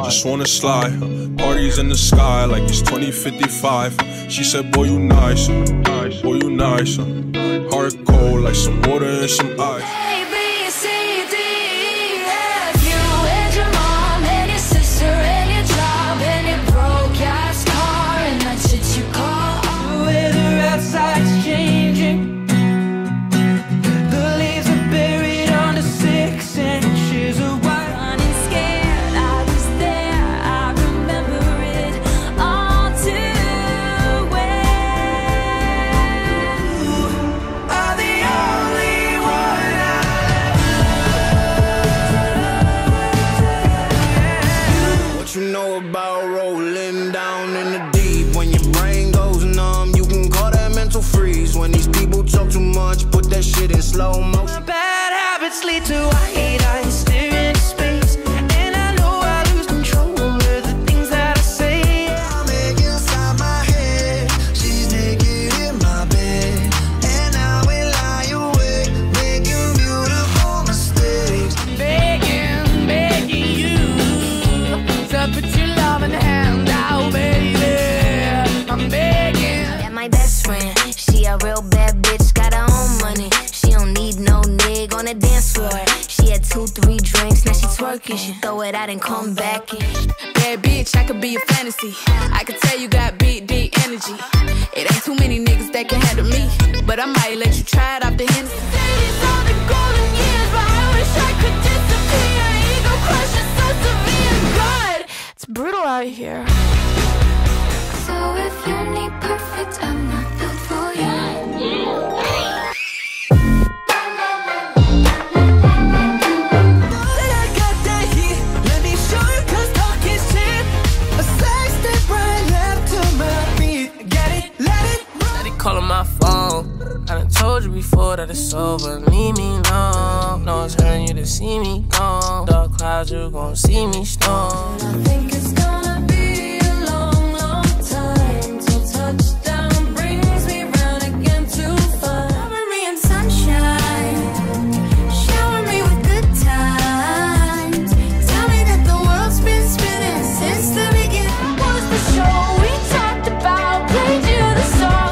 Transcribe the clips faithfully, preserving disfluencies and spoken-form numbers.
just wanna slide. Parties in the sky like it's twenty fifty-five. She said, boy, you nice, boy, you nice. Heart cold like some water and some ice. About rolling down in the deep. When your brain goes numb, you can call that mental freeze. When these people talk too much, put that shit in slow motion. Bad habits lead to white eyes staring into space, and I know I lose control of the things that I say. I'm inside my head, she's naked in my bed, and I will lie awake, making beautiful mistakes. I'm begging, begging you to put your loving hand out, baby. I'm begging. Yeah, my best friend, she a real bad bitch, got her own money. She don't need no nigga on the dance floor. She had two, three drinks, now she twerking. She throw it out and come back in. Bad bitch, I could be a fantasy. I could tell you got big, deep energy. It ain't too many niggas that can handle me, but I might let you try it off the Hennessy. Ladies all the golden years, but I wish I could disappear. Ego crush is so severe. God, it's brutal out here. So if you need perfect, I'm not built for you. Calling my phone, I done told you before that it's over. Leave me alone. No, it's hurting you to see me gone. Dark clouds, you gon' see me storm. I think it's gonna be a long, long time till touchdown brings me round again to find. Cover me in sunshine, shower me with good times. Tell me that the world's been spinning since the beginning. Was the show we talked about? Played you the song.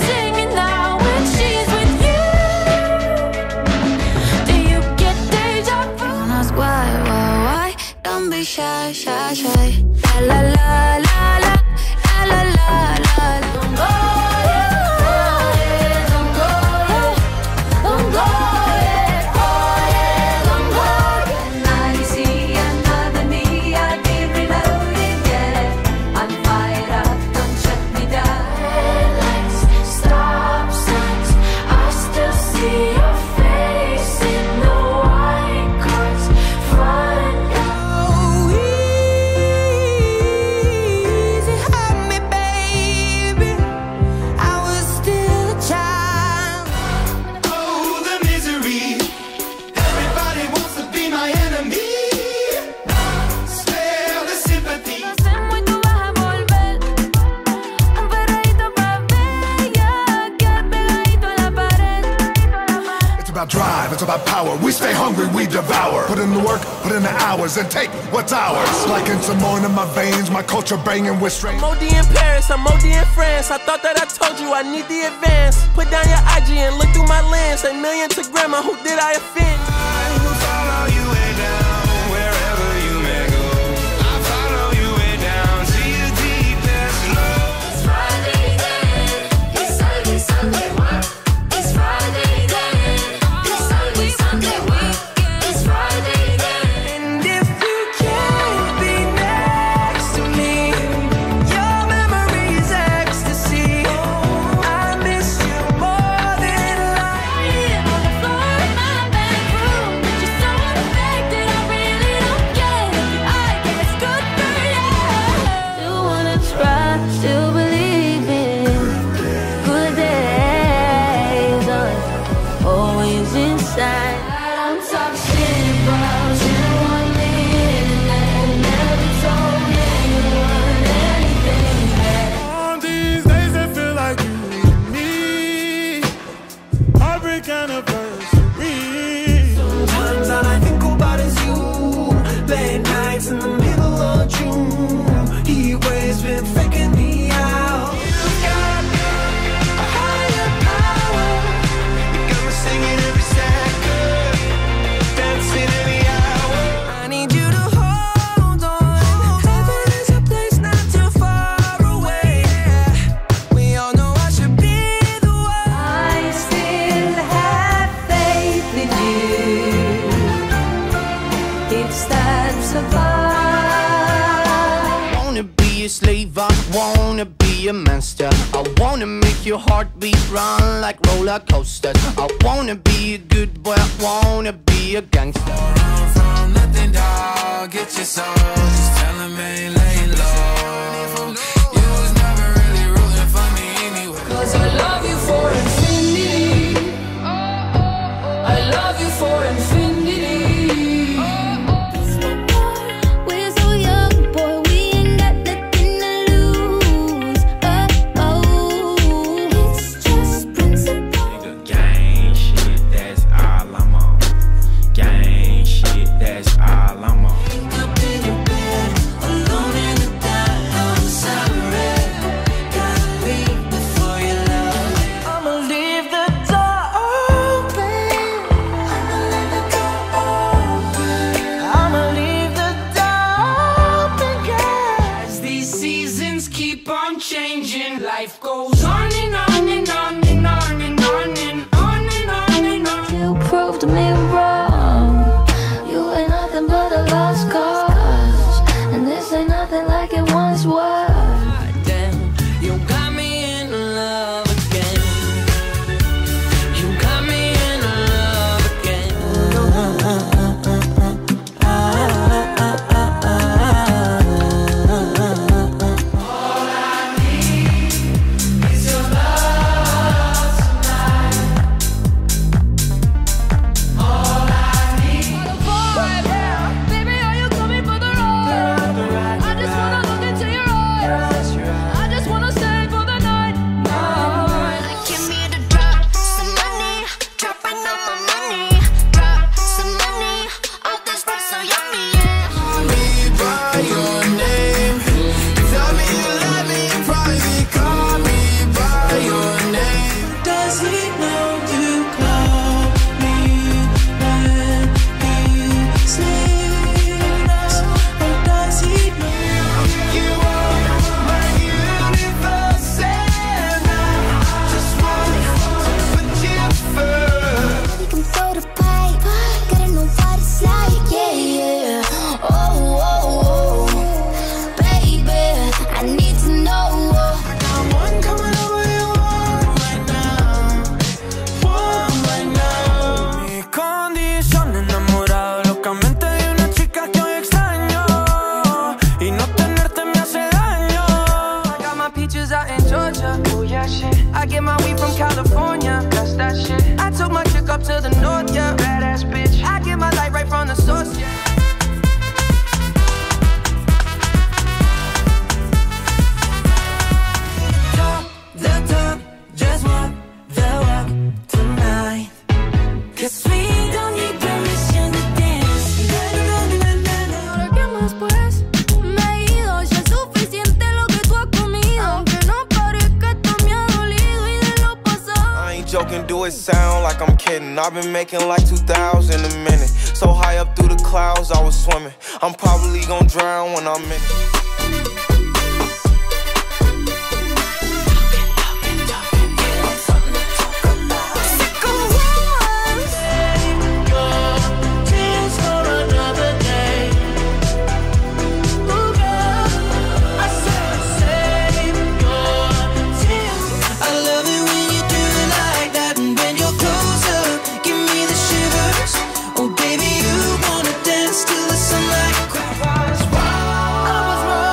Shy, shy, shy. La la la la la, la la la la. Don't go, yeah, don't go, yeah, don't go, yeah, oh yeah, don't go. And I see another me, I'll be reloaded, yeah. I'm fired up, don't shut me down. Headlights, stop signs, I still see your face in the white cars front. Drive, it's about power. We stay hungry, we devour. Put in the work, put in the hours, and take what's ours. Like in Simone in my veins, my culture banging with strength. I'm O D in Paris, I'm O D in France. I thought that I told you I need the advance. Put down your I G and look through my lens. A million to grandma, who did I offend? I will follow you way down, wherever you may go. I follow you way down to your deepest low. It's Friday then, it's Saturday, Sunday, work. It's Friday then. It's Friday then. And if you can't be next to me, your memory is ecstasy. I miss you more than life. On the floor in my bedroom. slave, I wanna be a monster. I wanna make your heartbeat run like roller coasters. I wanna be a good boy, I wanna be a gangster. Run from nothing, dog, get your soul. Just tell him ain't laying low. You was never really rooting for me anyway. Cause I love you for infinity. I love you for infinity. We're so young, boy, we ain't got nothing to lose. Oh, oh, it's just principle. Nigga, gang shit, that's all I'm on. Gang shit, that's all I'm on. Up in your bed, alone in the dark, I'm sorry. Gotta leave before you love. I'ma leave the door open. I'ma leave the door open, girl. As these seasons keep on changing, life goes on and on and on and on and on and on and on and on. You proved me wrong. You ain't nothing but a lost cause, and this ain't nothing like it once was. Damn, you got me in love again. You got me in love again. Baby, are you coming for the ride? I just wanna look into your eyes. I just wanna stay for the night. Give me the drop, some money, dropping on my money, drop some money, all this stuff so yummy, yeah. Call me by your name. Tell me you love me in private. Call me by your name. Does he know you call me when he sleeps? Or does he know you are my universe and I just want to put you first? We can throw the pipe, gotta know what it's like, yeah, yeah. Oh, oh, oh, baby, I need to know. I got one coming over you one right now, one right now. Mi condición enamorado locamente de una chica que hoy extraño, y no tenerte me hace daño. I got my peaches out in Georgia, oh yeah shit. I get my weed from California, that's that shit. I took my chick up to the north, yeah, badass bitch. I get my light right from the source, yeah. Top, the top, just walk the walk tonight. Cause we don't need permission to dance. Ahora que más pues me he ido, ya es suficiente lo que tú has comido. Aunque no parezca, esto me ha dolido y de lo pasado. I ain't joking, do it sound like I'm kidding. I've been making like two thousand a minute. So high up through the clouds, I was swimming. I'm probably gonna drown when I'm in it. I love it when you do it like that, and when you're closer, give me the shivers. Oh baby, you wanna dance till the sunlight cries. I was wrong.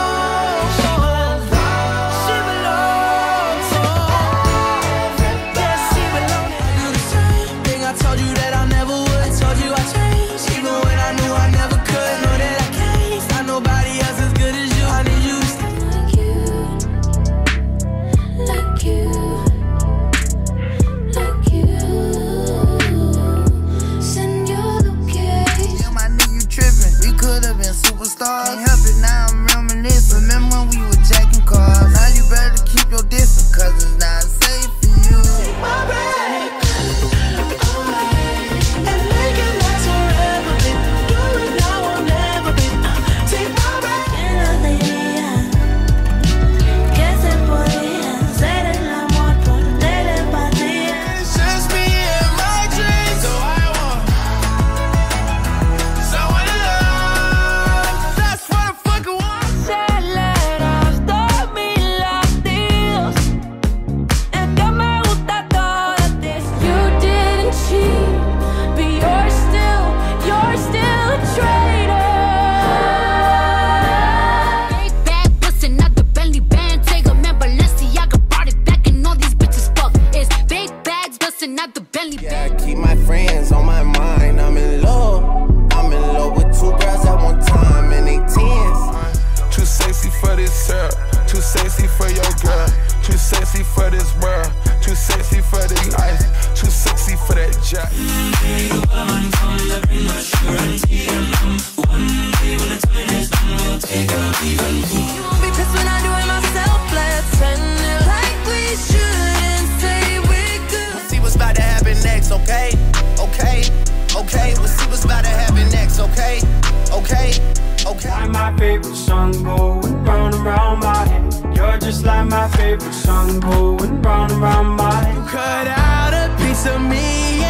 You won't be pissed when I do it myself. Let's end it like we shouldn't say we're good. We'll see what's about to happen next, okay? Okay, okay. We'll see what's about to happen next, okay? Okay, okay. Like my favorite song going round and round my head. You're just like my favorite song going round and round my head. You cut out a piece of me